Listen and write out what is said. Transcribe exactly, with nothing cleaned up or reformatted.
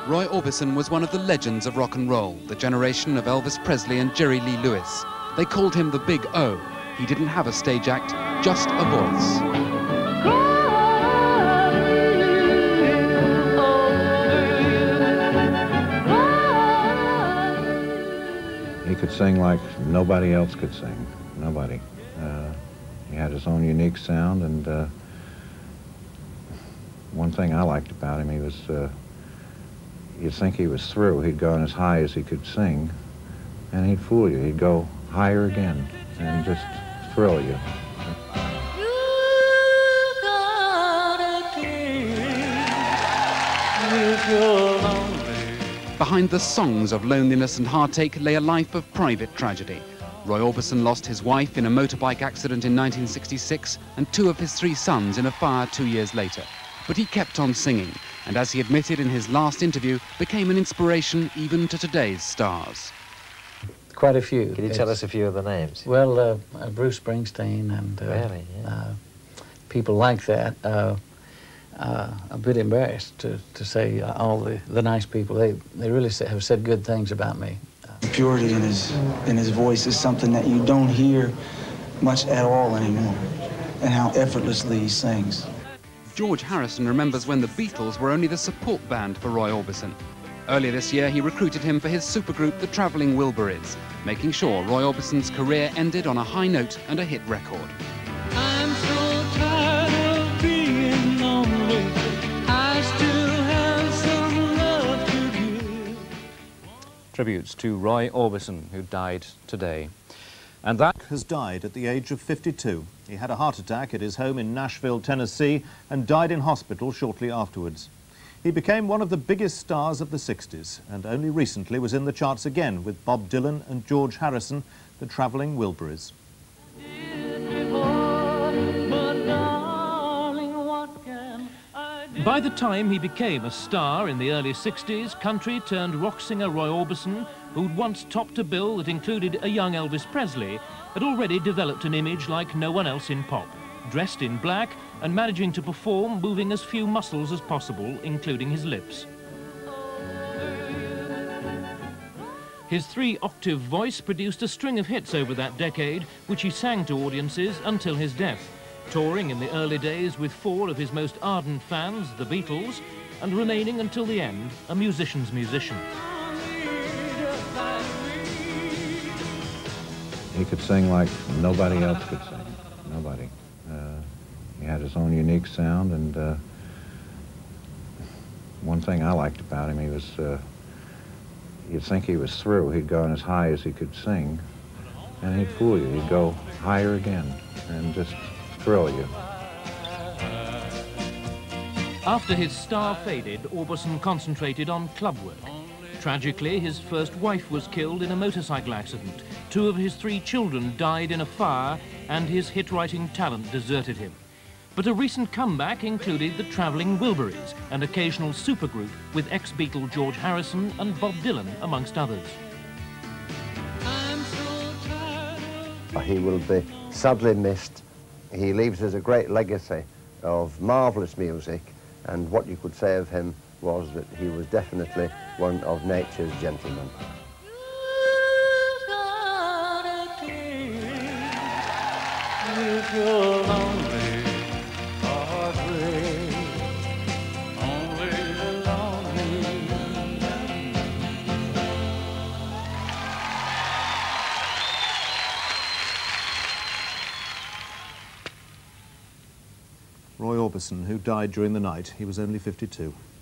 Roy Orbison was one of the legends of rock and roll, the generation of Elvis Presley and Jerry Lee Lewis. They called him the Big O. He didn't have a stage act, just a voice. He could sing like nobody else could sing, nobody. Uh, he had his own unique sound, and uh, one thing I liked about him, he was, uh, you'd think he was through. He'd gone as high as he could sing, and he'd fool you. He'd go higher again and just thrill you. Behind the songs of loneliness and heartache lay a life of private tragedy. Roy Orbison lost his wife in a motorbike accident in nineteen sixty-six and two of his three sons in a fire two years later. But he kept on singing, and as he admitted in his last interview, became an inspiration even to today's stars. Quite a few. Can you it's, tell us a few of the names? Well, uh, uh, Bruce Springsteen and uh, really, yeah. uh, people like that. Uh, uh, a bit embarrassed to, to say uh, all the, the nice people. They, they really say, have said good things about me. The purity in his, in his voice is something that you don't hear much at all anymore, and how effortlessly he sings. George Harrison remembers when the Beatles were only the support band for Roy Orbison. Earlier this year, he recruited him for his supergroup, the Travelling Wilburys, making sure Roy Orbison's career ended on a high note and a hit record. I'm so tired of being lonely. I still have some love to give. Tributes to Roy Orbison, who died today. And that has died at the age of fifty-two. He had a heart attack at his home in Nashville, Tennessee, and died in hospital shortly afterwards. He became one of the biggest stars of the sixties, and only recently was in the charts again with Bob Dylan and George Harrison, the Travelling Wilburys. By the time he became a star in the early sixties, country turned rock singer Roy Orbison, who'd once topped a bill that included a young Elvis Presley, had already developed an image like no one else in pop, dressed in black and managing to perform moving as few muscles as possible, including his lips. His three-octave voice produced a string of hits over that decade, which he sang to audiences until his death, touring in the early days with four of his most ardent fans, the Beatles, and remaining until the end a musician's musician. He could sing like nobody else could sing, nobody. Uh, he had his own unique sound, and uh, one thing I liked about him, he was, uh, you'd think he was through. He'd gone as high as he could sing, and he'd fool you. He'd go higher again and just thrill you. After his star faded, Orbison concentrated on club work. Tragically, his first wife was killed in a motorcycle accident. Two of his three children died in a fire, and his hit-writing talent deserted him. But a recent comeback included the Travelling Wilburys, an occasional supergroup with ex-Beatle George Harrison and Bob Dylan, amongst others. He will be sadly missed. He leaves us a great legacy of marvellous music, and what you could say of him was that he was definitely one of nature's gentlemen. Roy Orbison, who died during the night. He was only fifty-two.